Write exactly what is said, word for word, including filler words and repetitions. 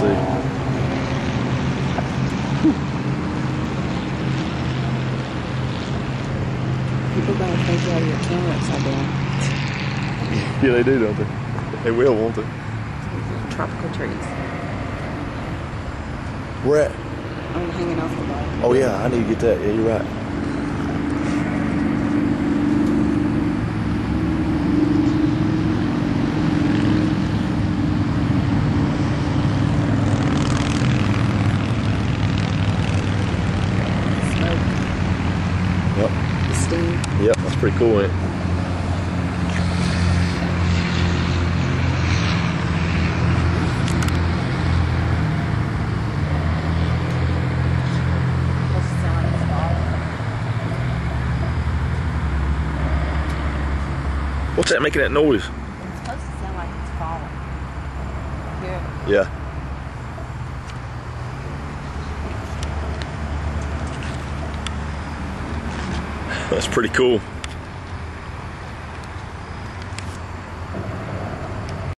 see. People gonna think you have your camera upside down. Yeah, they do, don't they? They will, won't they? Tropical trees. Where at? I'm hanging off the bottom. Oh yeah, I need to get that. Yeah, you're right. Yep. The steam. Yep, that's pretty cool, ain't it? What's that making that noise? It's supposed to sound like it's falling. Here. Yeah. That's pretty cool.